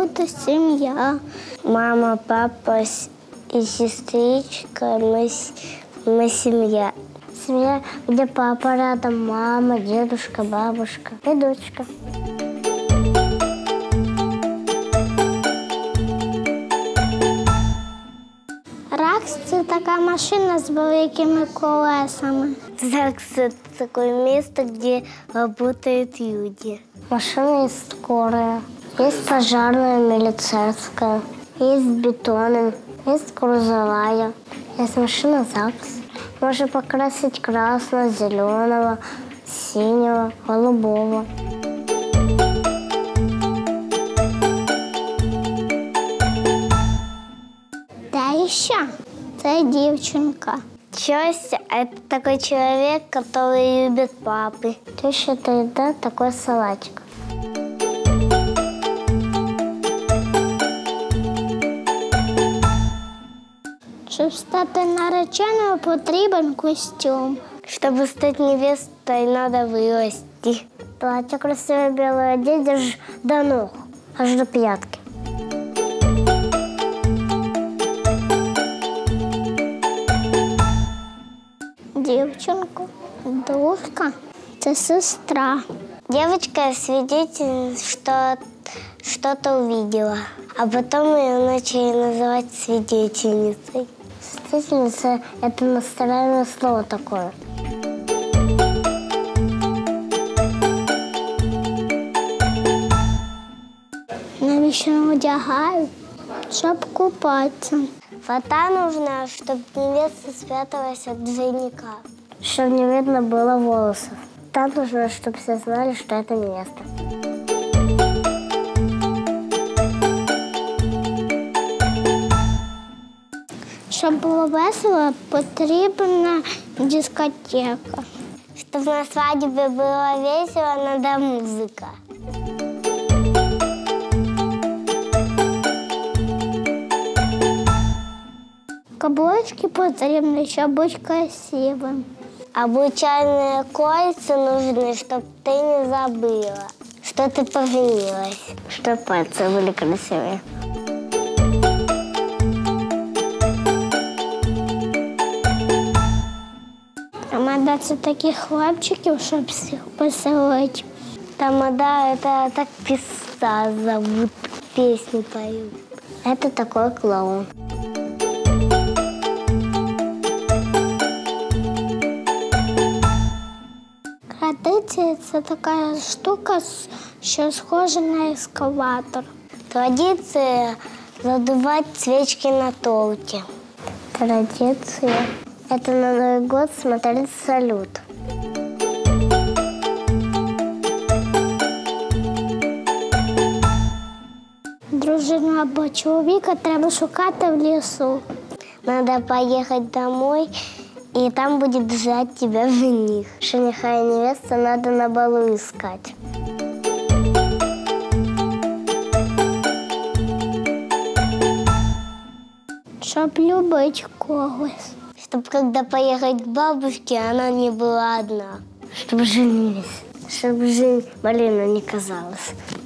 бути сім'я. Мама, папа і сестричка, ми сім'я. Семья, где папа рядом, мама, дедушка, бабушка и дочка. Ракс – це така машина з великими колесами. Ракс – це таке місце, де працюють люди. Машина есть скорая, есть пожарная, милицейская, есть бетонная, есть грузовая, есть машина ЗАГС. Можно покрасить красного, зеленого, синего, голубого. Теща – це дівчинка. Теща – это такой человек, который любит папы. Теща – это еда, такой салатик. Щоб стати нареченою, потрібен костюм. Щоб стати невестой, треба вирости. Платье красивое белое одеть аж до ног, аж до п'ятки. Дівчинку, дружка – це сестра. Девочка свидетель, что что-то увидела, а потом ее начали называть свидетельницей. Свидетельница – это настоящее слово такое. Навіщо одягають? Щоб купатися. Фата нужна, чтобы невеста спряталась от двойника. Чтобы не видно было волосов. Фата нужна, чтобы все знали, что это невеста. Щоб було весело, потрібна дискотека. Щоб на свадьбі було весело, треба музика. Каблучки потрібні, щоб бути красивим. Обручальные кольца нужны, чтобы ты не забыла, что ты поженилась. Чтобы пальцы были красивые. Тамада – це таких хлопчиків, щоб всіх поселити. Тамада – это так певца зовут, песню поют. Это такой клоун. Традиція – це така штука, що схожа на ескалатор. Традиція – задувать свечки на торте. Традиция – это на Новый год смотреть салют. Дружину або чоловіка треба шукати в лісу. Надо поехать домой, и там будет ждать тебя жених. Жениха и невесту надо на балу искать. Чтоб любить когось. Чтоб когда поехать к бабушке, она не была одна. Чтоб женились. Чтоб жизнь малина не казалась.